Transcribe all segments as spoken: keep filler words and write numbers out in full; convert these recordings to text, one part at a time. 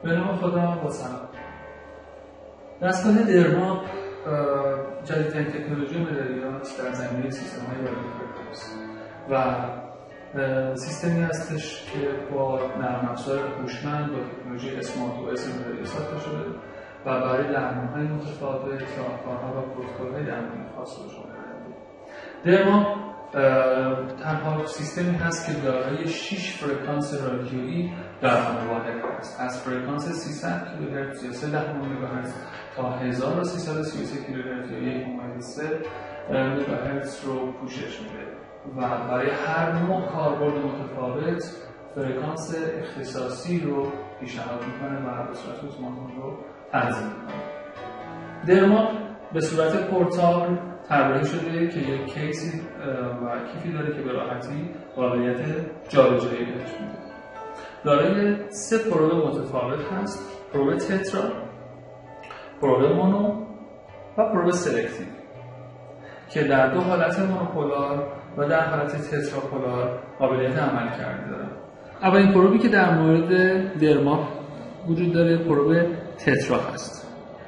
به نام خدا با سلام. دستگاه درماپ جدیدترین تکنولوژی مداریات در زمینه سیستم‌های رادیو فرکانس و سیستمی هستش که با نرم افزار هوشمند با تکنولوژی اسمارت او اس مداریات ساخته شده و برای درمان‌های متفاوت راهکارها و پروتکل‌های درمانی خاص رو شامل درماپ تنها سیستمی هست که دارای شش فرکانس رادیویی در آن واحد است. از فرکانس سیصد کیلوهرتز یا سه دهم مگاهرتز تا هزار و سیصد و سی و سه کیلوهرتز یا یک ممیز سه مگاهرتز رو پوشش میده و برای هر نوع کاربرد متفاوت فرکانس اختصاصی رو پیشنهاد میکنه و به صورت اتوماتیک رو تنظیم میکنه. درماپ به صورت پورتابل طراحی شده که یک کیسی و کیفی داره که به راحتی قابلیت جابجایی بهش میده. دارای سه پروب متفاوت هست: پروب تترا، پروب مونو و پروب سلکتیو که در دو حالت مونوپولار و در حالت تتراپولار قابلیت عمل کرده داره. اولین پروبی که در مورد درماپ وجود داره پروب تترا هست.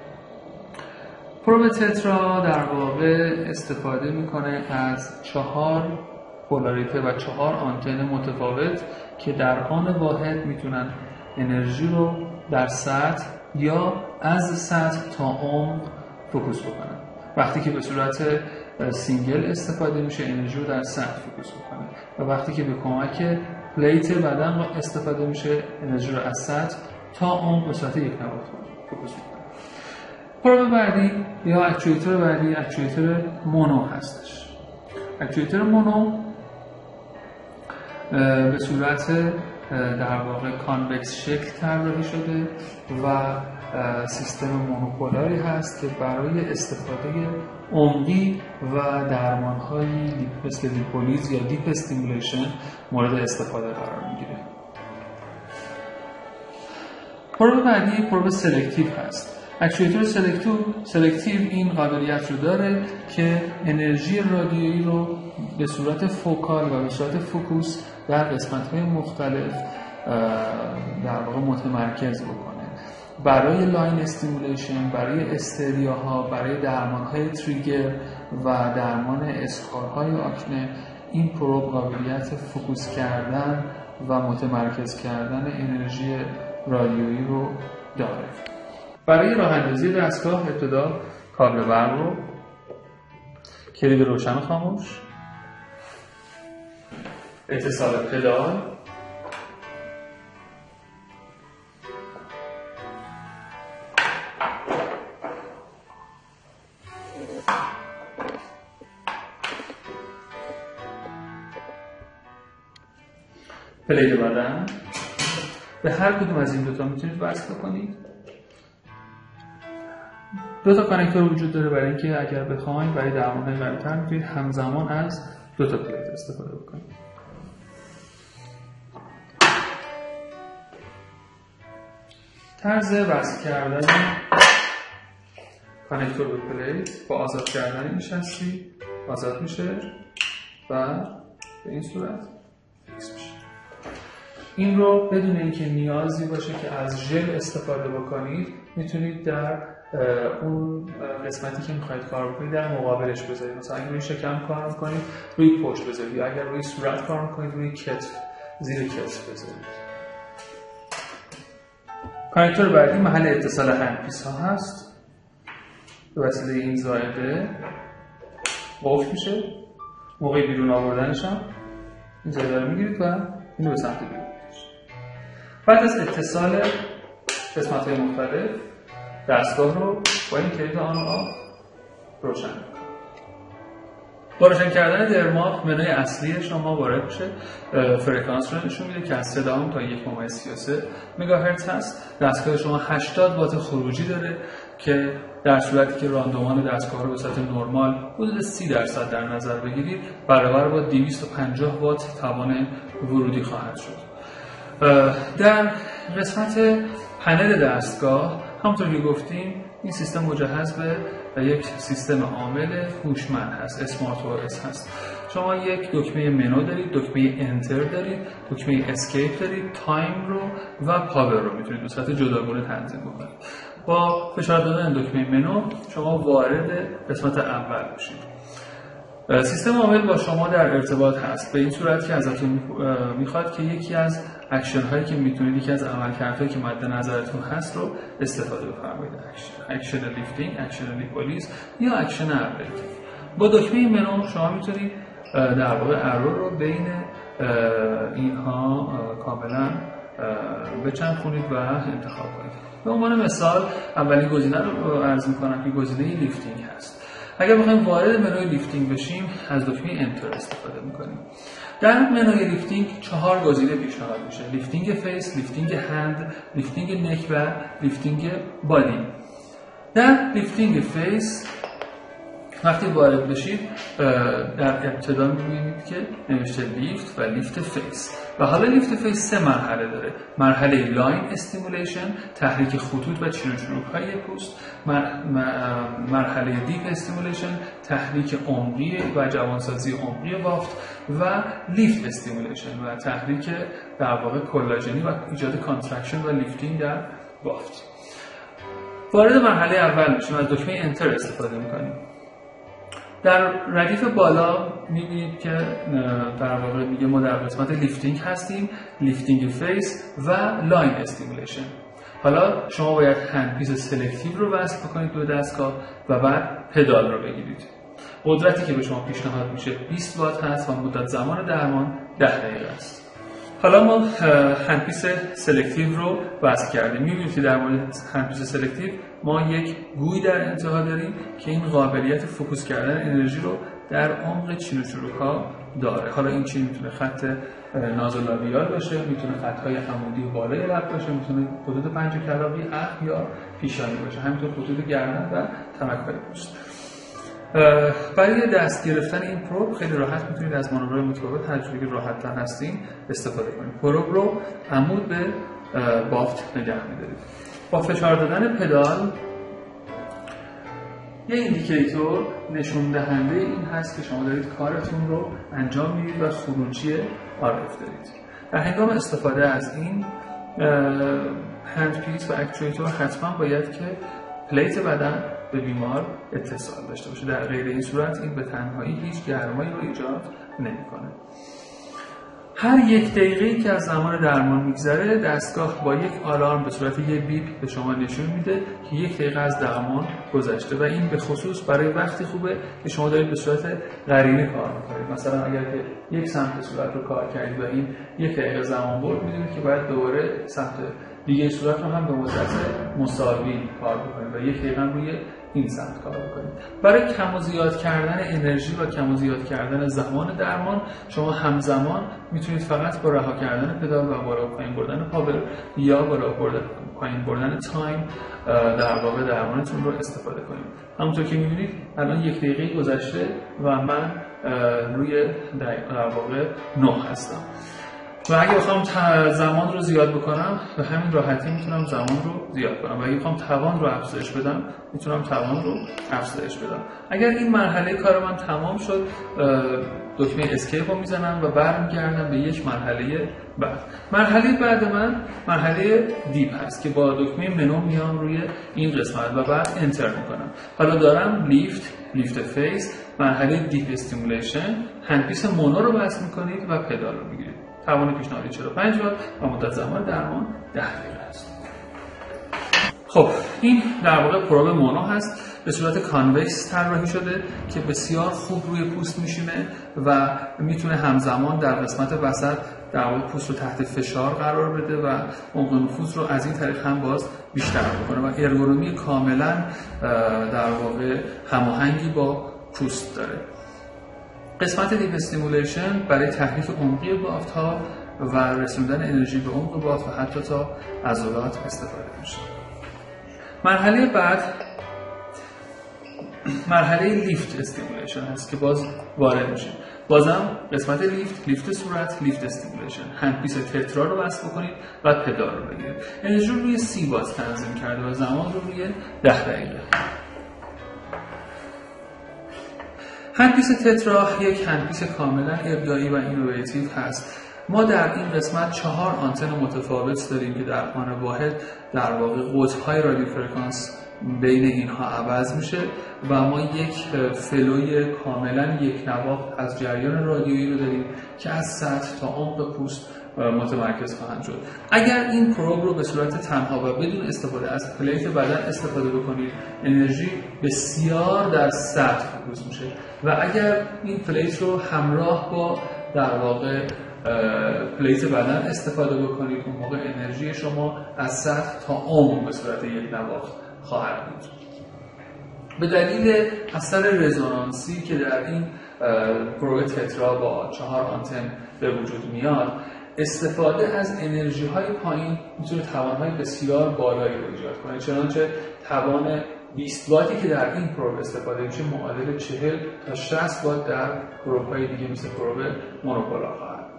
پروب تترا در واقع استفاده میکنه از چهار پولاریته و چهار آنتن متفاوت که در آن واحد میتونن انرژی رو در سطح یا از سطح تا عمق فوکوس بکنن. وقتی که به صورت سینگل استفاده میشه انرژی رو در سطح فوکوس بکنه و وقتی که به کمک پلیت بدن استفاده میشه انرژی رو از سطح تا عمق به صورت یک نواخت فوکوس بکنه. پروب بعدی یا اکچویتر بعدی اکچویتر مونو هستش. اکچویتر مونو به صورت در واقع کانوکس شکل طراحی شده و سیستم مونوپولاری هست که برای استفاده عمقی و درمان‌های مثل لیپولیز یا دیپ استیمولیشن مورد استفاده قرار میگیره. پروب بعدی پروب سلکتیو هست. اکچویتر سلکتیو سلکتیو این قابلیت رو داره که انرژی رادیویی رو به صورت فوکال و به صورت فوکوس در قسمت‌های مختلف در واقع متمرکز بکنه. برای لاین استیمولیشن، برای استریاها، برای درمان‌های تریگر و درمان اسکارهای آکنه این پروب قابلیت فوکوس کردن و متمرکز کردن انرژی رادیویی رو داره. برای راه اندازی دستگاه ابتدا کابل برق رو، کلید روشن خاموش، اتصال پدال، پلیت بدن. به هر کدوم از این دوتا میتونید وصل کنید. دو تا کانکتور وجود داره برای اینکه اگر بخواید برای درمان‌های قوی‌تر میتونید همزمان از دو تا پلیت استفاده بکنید. طرز وصل کردن کانکتور به پلیت با آزاد کردن این شاسی آزاد میشه و به این صورت فیکس میشه. این رو بدون اینکه نیازی باشه که از ژل استفاده بکنید میتونید در اون قسمتی که میخواید کار بکنید در مقابلش بذارید. مثلا اگه روی شکم کار میکنید روی پشت بذارید یا اگر روی صورت کار میکنید روی کتف، زیر کتف بذارید. کانکتور بعدی محل اتصال هندپیس ها هست. به وسیله این زائده قفل میشه. موقع بیرون آوردنش هم این زائده رو میگیرید و اینو به سمت بیرون. بعد از اتصال قسمت‌های مختلف دستگاه رو با این کلید آن و آف روشن می‌کنید. با روشن کردن درماپ منوی اصلی شما وارد میشه. فرکانس رو نشون میده که از سه دهم تا یک ممیز سی و سه مگاهرتز هست. دستگاه شما هشتاد وات خروجی داره که در صورتی که راندومان دستگاه رو به صورت نرمال حدود سی درصد در نظر بگیرید برابر با دویست و پنجاه وات توان ورودی خواهد شد. در قسمت پنل دستگاه همونطور که گفتیم این سیستم مجهز به یک سیستم عامل هوشمند هست، اسمارت او اس هست. شما یک دکمه منو دارید، دکمه انتر دارید، دکمه اسکیپ دارید، تایم رو و پاور رو میتونید به صورت جداگانه تنظیم بکنید. با فشار دادن دکمه منو شما وارد قسمت اول میشید. سیستم عامل با شما در ارتباط هست به این صورت که ازتون میخواد که یکی از اکشن هایی که میتونید، یکی از عملکردهایی که مد نظرتون هست رو استفاده بفرمایید. اکشن لیفتینگ، اکشن لیپولیز یا اکشن ابلیتی. با دکمه منو شما میتونید در واقع ارو رو بین اینها کاملا بچرخونید و انتخاب کنید. به عنوان مثال اولین گزینه رو عرض میکنم که گزینه لیفتینگ هست. اگر بخوایم وارد منوی لیفتینگ بشیم از دکمه انتر استفاده میکنیم. در منوی لیفتینگ چهار گزینه پیشنهاد میشه: لیفتینگ فیس، لیفتینگ هند، لیفتینگ نک و لیفتینگ بادی. در لیفتینگ فیس وقتی وارد بشید در ابتدا می‌بینید که نوشته لیفت و لیفت فیس و حالا لیفت فیس سه مرحله داره. مرحله لاین استیمولیشن، تحریک خطوط و چین و چروک‌های پوست. مرحله دیپ استیمولیشن، تحریک عمقی و جوانسازی عمقی بافت و لیفت استیمولیشن و تحریک در واقع کلاژنی و ایجاد کانترکشن و لیفتینگ در بافت. وارد مرحله اول میشیم، از دکمه انتر استفاده می‌کنیم. در ردیف بالا می‌بینید که در واقع میگه ما در قسمت لیفتینگ هستیم، لیفتینگ فیس و لاین استیمولیشن. حالا شما باید هند پیس سلکتیو رو وصل بکنید به دستگاه و بعد پدال رو بگیرید. قدرتی که به شما پیشنهاد میشه بیست وات هست و مدت زمان درمان ده دقیقه است. حالا ما هند پیس سلکتیو رو وصل کردیم. می‌بینید که در مورد هند پیس سلکتیو ما یک گوی در انتها داریم که این قابلیت فوکوس کردن انرژی رو در عمق چین و چروک‌ها داره. حالا این چین میتونه خط نازولاویال باشه، میتونه خط‌های عمودی و بالای لب باشه، میتونه خطوط پنجه کلاقی، اخم یا پیشانی باشه، همینطور خطوط گردن و تمک‌های پوست. برای دست گرفتن این پروب خیلی راحت میتونید از مانورهای متفاوت هر جوری که راحت‌تر هستین استفاده کنید. پروب رو عمود به بافت نگه می‌دارید. با فشار دادن پدال یه ایندیکیتور نشون دهنده این هست که شما دارید کارتون رو انجام میدید و خروجی آر اف دارید. در هنگام استفاده از این هند پیس و اکچویتور حتما باید که پلیت بدن به بیمار اتصال داشته باشه. در غیر این صورت این به تنهایی هیچ گرمایی رو ایجاد نمی‌کنه. هر یک دقیقه‌ای که از زمان درمان میگذره دستگاه با یک آلارم به صورت یک بیپ به شما نشون میده که یک دقیقه از درمان گذشته و این به خصوص برای وقتی خوبه که شما دارید به صورت قرینه کار میکنید. مثلا اگر که یک سمت صورت رو کار کردید و این یک دقیقه زمان برد میدونید که باید دوباره سمت دیگه صورت رو هم به مدت مساوی کار بکنید و یک دقیقه هم روی این سمت کار بکنید. برای کم و زیاد کردن انرژی و کم و زیاد کردن زمان درمان شما همزمان میتونید فقط با رها کردن پدال و بالا و پایین بردن پاور یا بالا و پایین بردن تایم در واقع درمانتون رو استفاده کنید. همونطور که میبینید الان یک دقیقه گذشته و من روی در واقع نه هستم و اگه بخوام زمان رو زیاد بکنم به همین راحتی میتونم زمان رو زیاد کنم و اگه بخوام توان رو افزایش بدم میتونم توان رو افزایش بدم. اگر این مرحله کار من تمام شد دکمه اسکیپ رو میزنم و برمیگردم به یک مرحله بعد. مرحله بعد من مرحله دیپ هست که با دکمه منو میام روی این قسمت و بعد انتر میکنم. حالا دارم لیفت، لیفت فیس، مرحله دیپ استیمولیشن، هند پیس مونو رو وصل میکنید و پدال رو میگیرید. توان پیشنهادی چهل و پنج وات و مدت زمان درمان ده دقیقه است. خب این در واقع پروب مونو هست، به صورت کانوکس طراحی شده که بسیار خوب روی پوست میشینه و میتونه همزمان در قسمت وسط در واقع پوست رو تحت فشار قرار بده و عمق نفوذ رو از این طریق هم باز بیشتر بکنه و ارگونومی کاملا در واقع هماهنگی با پوست داره. قسمت دیپ استیمولیشن برای تحریک عمقی بافت‌ها و رسوندن انرژی به عمق بافت و حتی تا عضلات استفاده میشه. مرحله بعد مرحله لیفت استیمولیشن هست که باز وارد میشه. بازم قسمت لیفت، لیفت صورت، لیفت استیمولیشن. هندپیس تترا رو وصل بکنید و پدال رو بگیرید. انرژی رو روی سی وات تنظیم کرده و زمان رو روی ده دقیقه. هندپیس تترا یک هندپیس کاملا ابداعی و اینوویتیو هست. ما در این قسمت چهار آنتن متفاوت داریم که در آن واحد در واقع قطب‌های رادیو فرکانس بین اینها عوض میشه و ما یک فلوی کاملا یک نواخت از جریان رادیویی رو داریم که از سطح تا عمق پوست متمرکز خواهند شد. اگر این پروب رو به صورت تنها و بدون استفاده از پلیت بدن استفاده بکنید، انرژی بسیار در سطح فوکوس میشه و اگر این پلیت رو همراه با در واقع پلیت بدن استفاده بکنید، اون موقع انرژی شما از سطح تا عمق به صورت یک نواخت خواهد بود. به دلیل اثر رزونانسی که در این پروب تترا با چهار آنتن به وجود میاد، استفاده از انرژی های پایین میتونه توانهای بسیار بالایی رو ایجاد کنه. چنانچه توان بیست واتی که در این پروب استفاده میشه معادل چهل تا شصت وات در پروب های دیگه مثل پروب مونوپولار خواهد.